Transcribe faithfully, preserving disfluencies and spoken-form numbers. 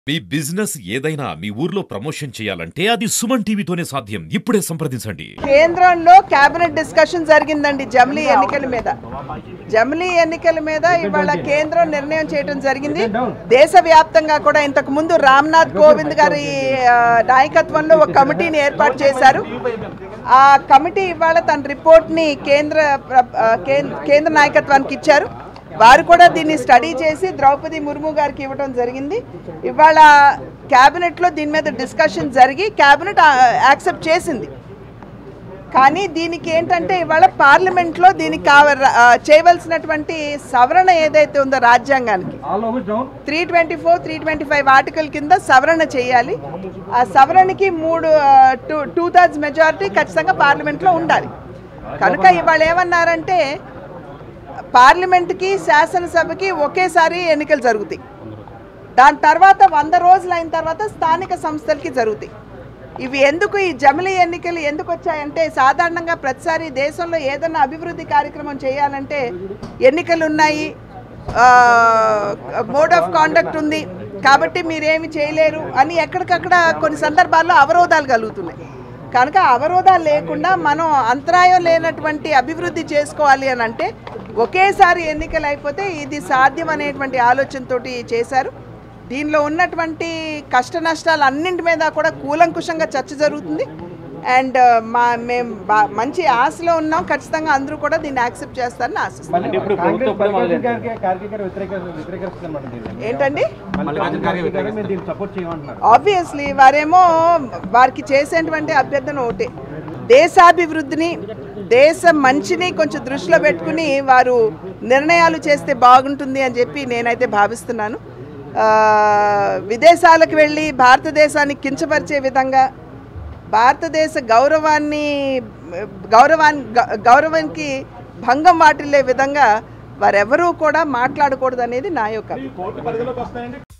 మీ business ఏదైనా మీ ఊర్లో promotion చేయాలంటే అది సుమన్ టీవీతోనే సాధ్యం. ఇప్పుడే సంప్రదించండి. కేంద్రంలో కేబినెట్ డిస్కషన్ జరిగిందండి జమిలీ ఎన్నికల మీద. జమిలీ ఎన్నికల మీద ఇవాళ కేంద్రం నిర్ణయం చేయడం జరిగింది. దేశవ్యాప్తంగా కూడా ఇంతకు ముందు రామ్నాథ్ కోవింద్ గారి నాయకత్వంలో ఒక కమిటీని ఏర్పాటు చేశారు. ఆ కమిటీ ఇవాళ తన రిపోర్ట్ని కేంద్ర కేంద్ర నాయకత్వానికి ఇచ్చారు. వారు కూడా దీన్ని స్టడీ చేసి ద్రౌపది ముర్ము గారికి ఇవ్వడం జరిగింది. ఇవాళ క్యాబినెట్లో దీని మీద డిస్కషన్ జరిగి క్యాబినెట్ యాక్సెప్ట్ చేసింది. కానీ దీనికి ఏంటంటే ఇవాళ పార్లమెంట్లో దీనికి కావ చేయవలసినటువంటి సవరణ ఏదైతే ఉందో రాజ్యాంగానికి three twenty four three twenty five article కింద సవరణ చేయాలి. ఆ సవరణకి మూడు టూ టూ థర్డ్స్ మెజారిటీ ఖచ్చితంగా పార్లమెంట్లో ఉండాలి. కనుక ఇవాళ ఏమన్నారంటే పార్లమెంట్కి శాసనసభకి ఒకేసారి ఎన్నికలు జరుగుతాయి. దాని తర్వాత వంద రోజులు అయిన తర్వాత స్థానిక సంస్థలకి జరుగుతాయి. ఇవి ఎందుకు ఈ జమిలీ ఎన్నికలు ఎందుకు వచ్చాయంటే సాధారణంగా ప్రతిసారి దేశంలో ఏదైనా అభివృద్ధి కార్యక్రమం చేయాలంటే ఎన్నికలు ఉన్నాయి, మోడ్ ఆఫ్ కాండక్ట్ ఉంది కాబట్టి మీరేమి చేయలేరు అని ఎక్కడికక్కడ కొన్ని సందర్భాల్లో అవరోధాలు కలుగుతున్నాయి. కనుక అవరోధాలు లేకుండా మనం అంతరాయం లేనటువంటి అభివృద్ధి చేసుకోవాలి అని అంటే ఒకేసారి ఎన్నికలు అయిపోతే ఇది సాధ్యం అనేటువంటి ఆలోచనతోటి చేశారు. దీనిలో ఉన్నటువంటి కష్ట నష్టాలు అన్నింటి మీద కూడా కూలంకుషంగా చర్చ జరుగుతుంది. అండ్ మా మేము మంచి ఆశలో ఉన్నాం. ఖచ్చితంగా అందరూ కూడా దీన్ని యాక్సెప్ట్ చేస్తారని ఆశిస్తున్నాం. ఏంటండి ఆబ్వియస్లీ వారేమో వారికి చేసేటువంటి అభ్యర్థన ఒకటే, దేశాభివృద్ధిని దేశ మంచిని కొంచెం దృష్టిలో పెట్టుకుని వారు నిర్ణయాలు చేస్తే బాగుంటుంది అని చెప్పి నేనైతే భావిస్తున్నాను. విదేశాలకు వెళ్ళి భారతదేశాన్ని కించపరిచే విధంగా భారతదేశ గౌరవాన్ని గౌరవాన్ని గౌరవానికి భంగం వాటిల్లే విధంగా వారెవరూ కూడా మాట్లాడకూడదు అనేది నా యొక్క